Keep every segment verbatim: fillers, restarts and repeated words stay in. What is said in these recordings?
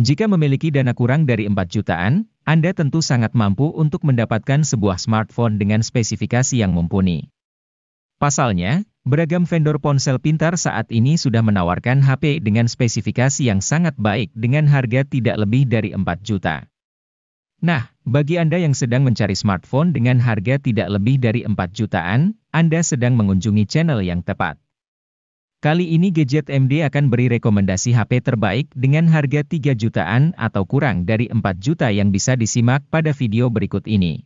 Jika memiliki dana kurang dari empat jutaan, Anda tentu sangat mampu untuk mendapatkan sebuah smartphone dengan spesifikasi yang mumpuni. Pasalnya, beragam vendor ponsel pintar saat ini sudah menawarkan H P dengan spesifikasi yang sangat baik dengan harga tidak lebih dari empat juta. Nah, bagi Anda yang sedang mencari smartphone dengan harga tidak lebih dari empat jutaan, Anda sedang mengunjungi channel yang tepat. Kali ini Gadget M D akan beri rekomendasi H P terbaik dengan harga tiga jutaan atau kurang dari empat juta yang bisa disimak pada video berikut ini.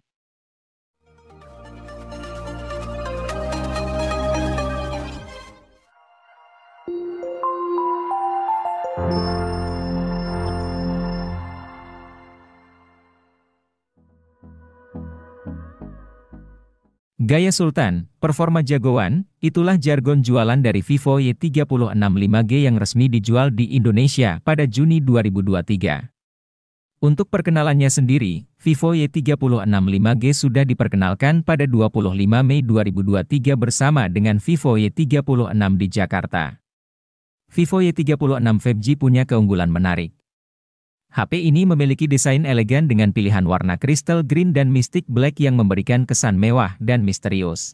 Gaya Sultan, performa jagoan, itulah jargon jualan dari Vivo Y tiga enam lima G yang resmi dijual di Indonesia pada Juni dua ribu dua puluh tiga. Untuk perkenalannya sendiri, Vivo Y tiga enam lima G sudah diperkenalkan pada dua puluh lima Mei dua ribu dua puluh tiga bersama dengan Vivo Y tiga enam di Jakarta. Vivo Y tiga enam lima G punya keunggulan menarik. H P ini memiliki desain elegan dengan pilihan warna crystal green dan mystic black yang memberikan kesan mewah dan misterius.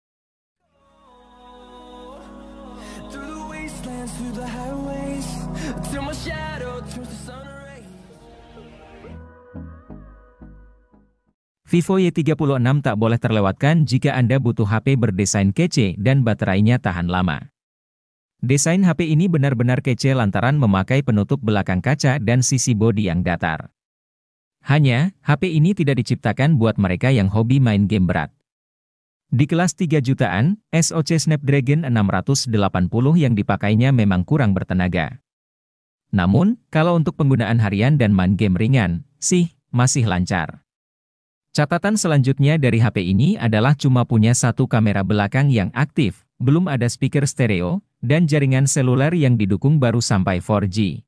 Vivo Y tiga enam tak boleh terlewatkan jika Anda butuh H P berdesain kece dan baterainya tahan lama. Desain H P ini benar-benar kece lantaran memakai penutup belakang kaca dan sisi bodi yang datar. Hanya, H P ini tidak diciptakan buat mereka yang hobi main game berat. Di kelas tiga jutaan, S O C Snapdragon enam ratus delapan puluh yang dipakainya memang kurang bertenaga. Namun, kalau untuk penggunaan harian dan main game ringan, sih, masih lancar. Catatan selanjutnya dari H P ini adalah cuma punya satu kamera belakang yang aktif, belum ada speaker stereo, dan jaringan seluler yang didukung baru sampai empat G.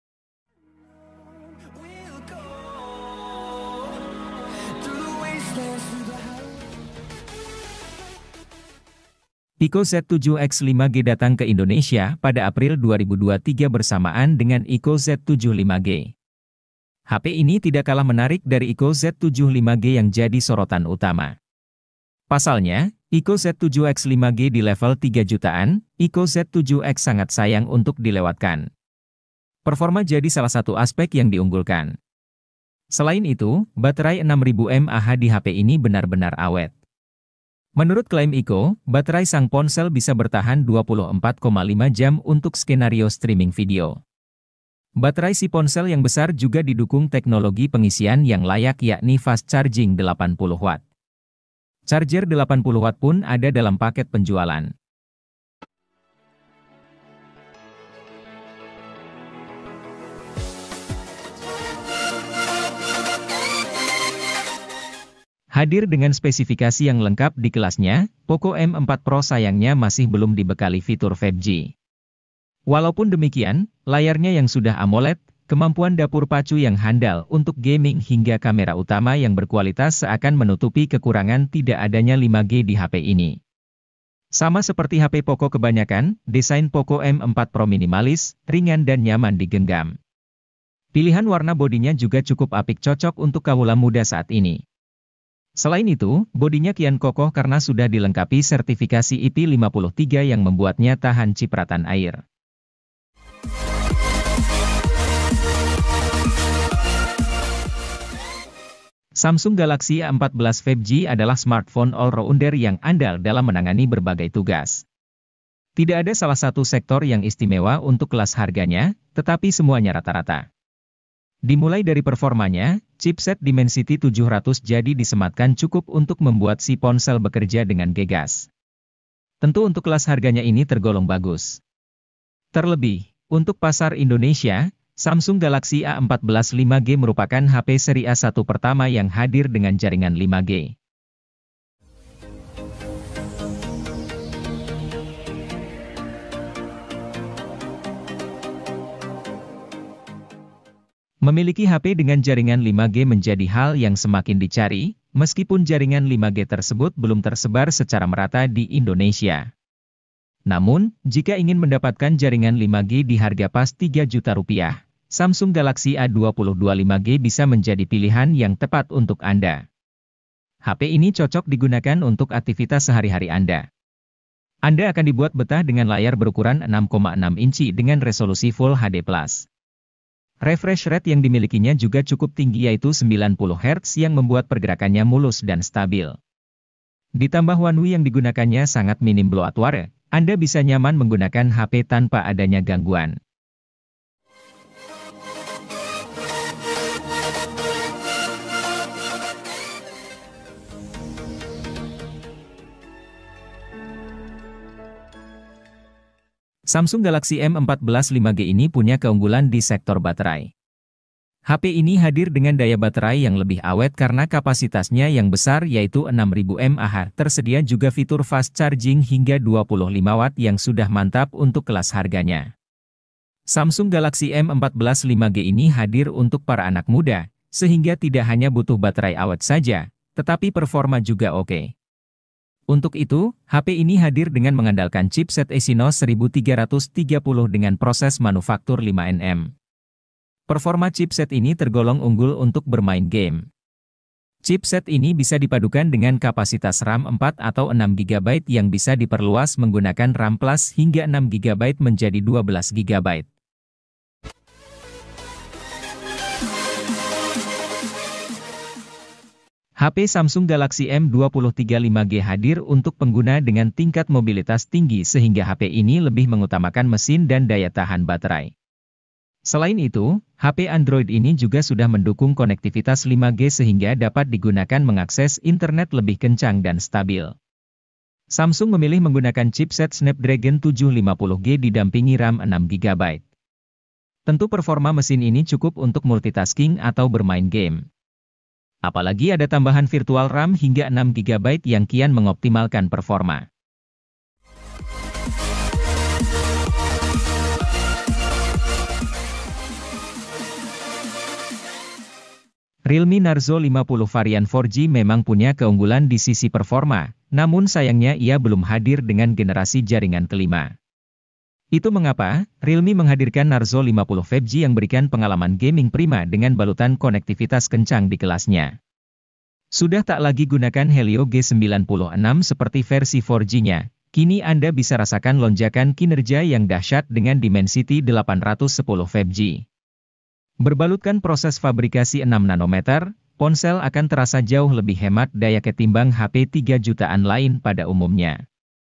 Ico Z tujuh X lima G datang ke Indonesia pada April dua ribu dua puluh tiga bersamaan dengan Ico Z tujuh lima G. H P ini tidak kalah menarik dari Ico Z tujuh lima G yang jadi sorotan utama. Pasalnya, Ico Z tujuh X lima G di level tiga jutaan, Ico Z tujuh X sangat sayang untuk dilewatkan. Performa jadi salah satu aspek yang diunggulkan. Selain itu, baterai enam ribu mAh di H P ini benar-benar awet. Menurut klaim Ico, baterai sang ponsel bisa bertahan dua puluh empat koma lima jam untuk skenario streaming video. Baterai si ponsel yang besar juga didukung teknologi pengisian yang layak yakni fast charging delapan puluh watt. Charger delapan puluh watt pun ada dalam paket penjualan. Hadir dengan spesifikasi yang lengkap di kelasnya, Poco M empat Pro sayangnya masih belum dibekali fitur lima G. Walaupun demikian, layarnya yang sudah AMOLED, kemampuan dapur pacu yang handal untuk gaming hingga kamera utama yang berkualitas seakan menutupi kekurangan tidak adanya lima G di H P ini. Sama seperti H P Poco kebanyakan, desain Poco M empat Pro minimalis, ringan dan nyaman digenggam. Pilihan warna bodinya juga cukup apik cocok untuk kaula muda saat ini. Selain itu, bodinya kian kokoh karena sudah dilengkapi sertifikasi I P lima puluh tiga yang membuatnya tahan cipratan air. Samsung Galaxy A empat belas lima G adalah smartphone all-rounder yang andal dalam menangani berbagai tugas. Tidak ada salah satu sektor yang istimewa untuk kelas harganya, tetapi semuanya rata-rata. Dimulai dari performanya, chipset Dimensity tujuh ratus jadi disematkan cukup untuk membuat si ponsel bekerja dengan gegas. Tentu untuk kelas harganya ini tergolong bagus. Terlebih, untuk pasar Indonesia, Samsung Galaxy A empat belas lima G merupakan H P seri A satu pertama yang hadir dengan jaringan lima G. Memiliki H P dengan jaringan lima G menjadi hal yang semakin dicari, meskipun jaringan lima G tersebut belum tersebar secara merata di Indonesia. Namun, jika ingin mendapatkan jaringan lima G di harga pas tiga juta rupiah, Samsung Galaxy A dua nol dua lima G bisa menjadi pilihan yang tepat untuk Anda. H P ini cocok digunakan untuk aktivitas sehari-hari Anda. Anda akan dibuat betah dengan layar berukuran enam koma enam inci dengan resolusi Full H D plus. Refresh rate yang dimilikinya juga cukup tinggi yaitu sembilan puluh hertz yang membuat pergerakannya mulus dan stabil. Ditambah One U I yang digunakannya sangat minim bloatware, Anda bisa nyaman menggunakan H P tanpa adanya gangguan. Samsung Galaxy M empat belas lima G ini punya keunggulan di sektor baterai. H P ini hadir dengan daya baterai yang lebih awet karena kapasitasnya yang besar yaitu enam ribu mAh. Tersedia juga fitur fast charging hingga dua puluh lima watt yang sudah mantap untuk kelas harganya. Samsung Galaxy M empat belas lima G ini hadir untuk para anak muda, sehingga tidak hanya butuh baterai awet saja, tetapi performa juga oke. Untuk itu, H P ini hadir dengan mengandalkan chipset Exynos seribu tiga ratus tiga puluh dengan proses manufaktur lima nanometer. Performa chipset ini tergolong unggul untuk bermain game. Chipset ini bisa dipadukan dengan kapasitas RAM empat atau enam giga byte yang bisa diperluas menggunakan RAM Plus hingga enam giga byte menjadi dua belas giga byte. H P Samsung Galaxy M dua nol tiga lima G hadir untuk pengguna dengan tingkat mobilitas tinggi sehingga H P ini lebih mengutamakan mesin dan daya tahan baterai. Selain itu, H P Android ini juga sudah mendukung konektivitas lima G sehingga dapat digunakan mengakses internet lebih kencang dan stabil. Samsung memilih menggunakan chipset Snapdragon tujuh lima nol G didampingi RAM enam giga byte. Tentu performa mesin ini cukup untuk multitasking atau bermain game. Apalagi ada tambahan virtual RAM hingga enam giga byte yang kian mengoptimalkan performa. Realme Narzo lima puluh varian empat G memang punya keunggulan di sisi performa, namun sayangnya ia belum hadir dengan generasi jaringan kelima. Itu mengapa, Realme menghadirkan Narzo lima puluh lima G yang berikan pengalaman gaming prima dengan balutan konektivitas kencang di kelasnya. Sudah tak lagi gunakan Helio G sembilan enam seperti versi empat G-nya, kini Anda bisa rasakan lonjakan kinerja yang dahsyat dengan Dimensity delapan ratus sepuluh lima G. Berbalutkan proses fabrikasi enam nanometer, ponsel akan terasa jauh lebih hemat daya ketimbang H P tiga jutaan lain pada umumnya.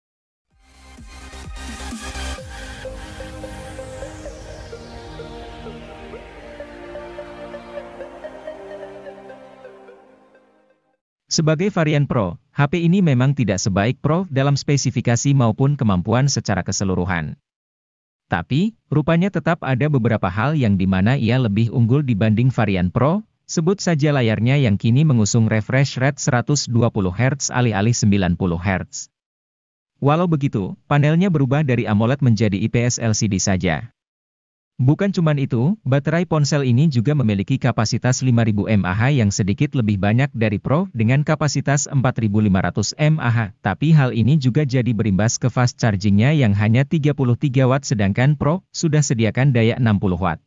Sebagai varian Pro, H P ini memang tidak sebaik Pro dalam spesifikasi maupun kemampuan secara keseluruhan. Tapi, rupanya tetap ada beberapa hal yang dimana ia lebih unggul dibanding varian Pro, sebut saja layarnya yang kini mengusung refresh rate seratus dua puluh hertz alih-alih sembilan puluh hertz. Walau begitu, panelnya berubah dari AMOLED menjadi I P S L C D saja. Bukan cuman itu, baterai ponsel ini juga memiliki kapasitas lima ribu mAh yang sedikit lebih banyak dari Pro dengan kapasitas empat ribu lima ratus mAh, tapi hal ini juga jadi berimbas ke fast chargingnya yang hanya tiga puluh tiga watt sedangkan Pro sudah sediakan daya enam puluh watt.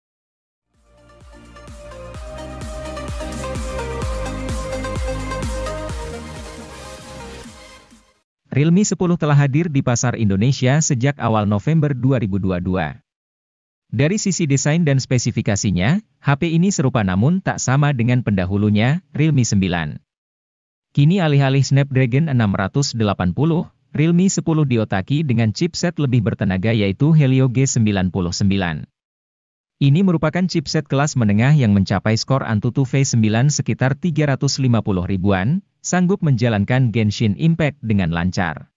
Realme sepuluh telah hadir di pasar Indonesia sejak awal November dua ribu dua puluh dua. Dari sisi desain dan spesifikasinya, H P ini serupa namun tak sama dengan pendahulunya, Realme sembilan. Kini alih-alih Snapdragon enam ratus delapan puluh, Realme sepuluh diotaki dengan chipset lebih bertenaga yaitu Helio G sembilan puluh sembilan. Ini merupakan chipset kelas menengah yang mencapai skor Antutu V sembilan sekitar tiga ratus lima puluh ribuan, sanggup menjalankan Genshin Impact dengan lancar.